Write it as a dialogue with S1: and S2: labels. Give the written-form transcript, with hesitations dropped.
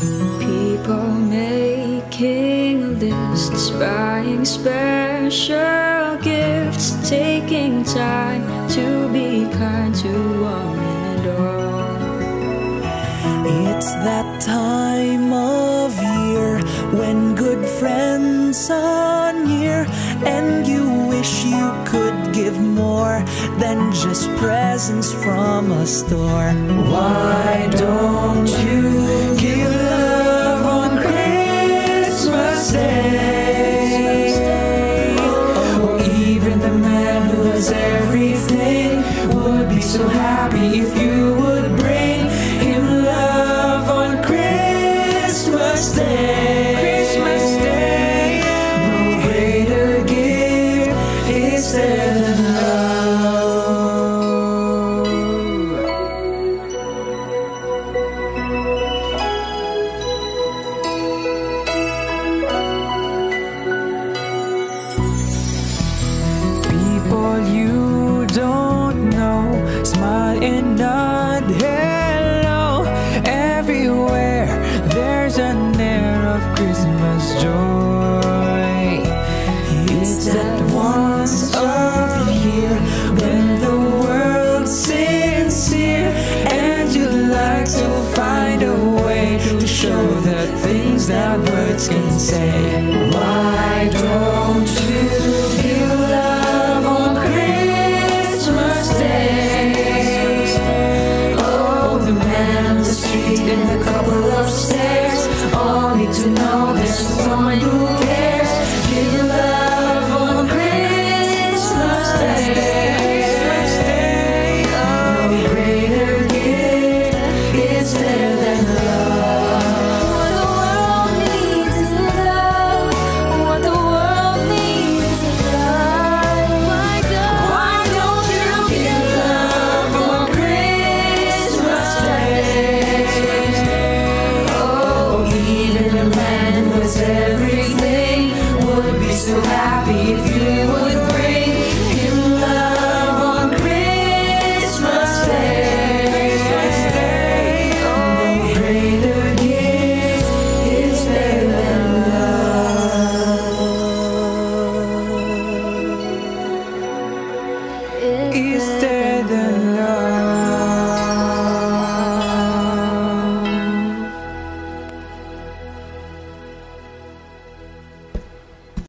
S1: People making lists, buying special gifts, taking time to be kind to one and all.
S2: It's that time of year when good friends are near, and you wish you could give more than just presents from a store. Why don't you give love on Christmas Day? Oh, even the man who has everything would be so happy if you would bring him love on Christmas Day. Christmas Day. No greater gift is there than people you don't know smile and nod hello. Everywhere there's an air of Christmas joy. It's that once a year when the world's sincere, and you'd like to find a way to show the things that words can say. Why don't you give love on Christmas Day? Oh, the man on the street and a couple of stairs all need to know there's someone who cares. Give love on Christmas Day. No greater gift is there than love.
S1: What the world needs is love. What the world needs is love. Why
S2: don't you give love on Christmas Day?
S1: Oh, even a man who has everything would be so happy if you would